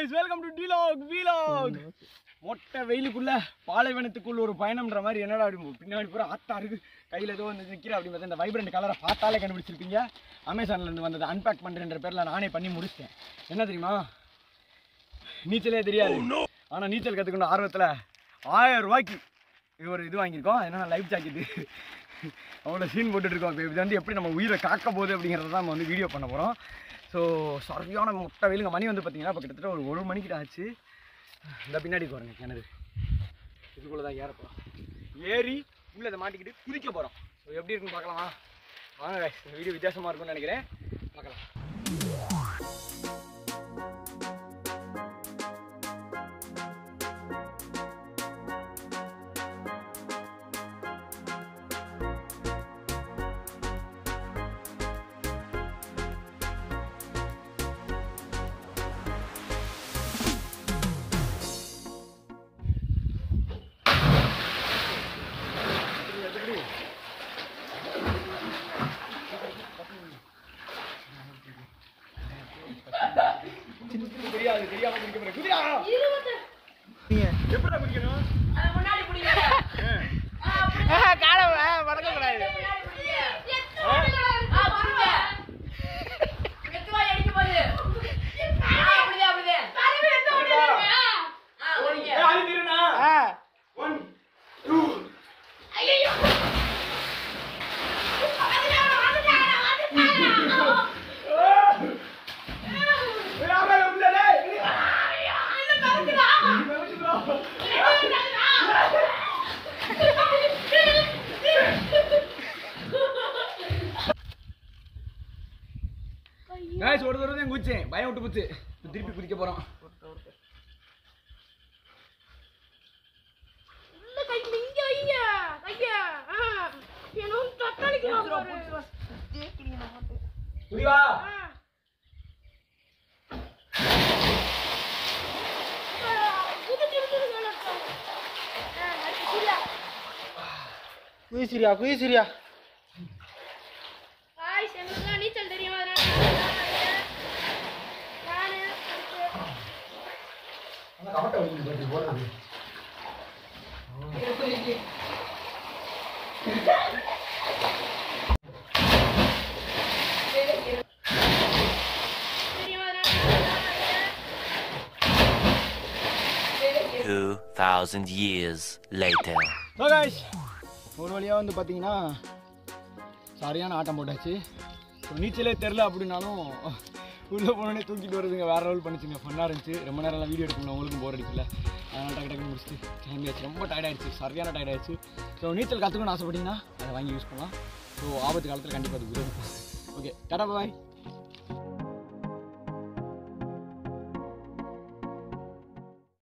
guys, welcome to vlog. மொட்டை வெயிலுக்குள்ள பாலைவனத்துக்குள்ள ஒரு பயணம்ன்ற மாதிரி என்னடா அப்படி பின்னாடி பூரா ஆத்தா இருக்கு, கையில் ஏதோ வந்து நிற்கிற அப்படி பார்த்தா இந்த வைப்ரண்ட் கலரை பார்த்தாலே கண்டுபிடிச்சிருப்பீங்க. அமேசான்லேருந்து வந்தது அன்பேக் பண்ணுறேன்ற பேரில் நானே பண்ணி முடிச்சிட்டேன். என்ன தெரியுமா, நீச்சலே தெரியாது, ஆனால் நீச்சல் கற்றுக்கணும் ஆர்வத்தில் 1000 ரூபாய்க்கு ஒரு இது வாங்கியிருக்கோம். ஏன்னா லைஃப் ஜாக்கெட்டு அவ்வளோ சீன் போட்டுட்ருக்கோம். இப்போ இது வந்து எப்படி நம்ம உயிரை காக்க போகுது அப்படிங்கிறத தான் நம்ம வந்து வீடியோ பண்ண போகிறோம். ஸோ சரியான மொட்டை வெயிலுங்க. மணி வந்து பார்த்தீங்கன்னா இப்போ கிட்டத்தட்ட ஒரு 1 மணிக்கிட்ட ஆச்சு. இந்த பின்னாடி போகிறேங்க கிணறு, இதுக்குள்ளே தான் ஏற போகிறோம். ஏறி உள்ளே அதை மாட்டிக்கிட்டு குதிக்க போகிறோம். ஸோ எப்படி இருக்குன்னு பார்க்கலாமா? வாங்க, இந்த வீடியோ வித்தியாசமாக இருக்கும்னு நினைக்கிறேன், பார்க்கலாம். தெரியாம குடிக்க போறேன். குதியா எப்படி குடிக்கணும்? முன்னாடி குடிங்க. கால வடக்க கூடாது. ஒரு தடவை தான் குதிச்சேன், பயம் விட்டு போச்சு. திருப்பி குதிக்க போறோம். குயிசிரியா நீச்சல் தெரியுமா? years later. So guys, ஒரு வழியாக வந்து பார்த்தீங்கன்னா சரியான ஆட்டம் போட்டாச்சு. ஸோ நீச்சலே தெரில அப்படின்னாலும் உள்ளே போனோடனே தூக்கிட்டு வருதுங்க, வேறு லெவல் பண்ணிச்சுங்க, ஃபன்னாக இருந்துச்சு. ரொம்ப நேரம்லாம் வீடியோ எடுக்கணும், உங்களுக்கும் போர் அடிக்கல, அதனால் டக்கு டக்குன்னு முடிச்சுட்டு கிளம்பியாச்சு. ரொம்ப டயர்டாகிடுச்சு, சரியான டயர்டாகிடுச்சு. ஸோ நீச்சல் கற்றுக்கணும்னு ஆசைப்பட்டீங்கன்னா அதை வாங்கி யூஸ் பண்ணலாம். ஸோ ஆபத்து காலத்தில் கண்டிப்பாக அது உதவும். ஓகே, டாடா பாய்.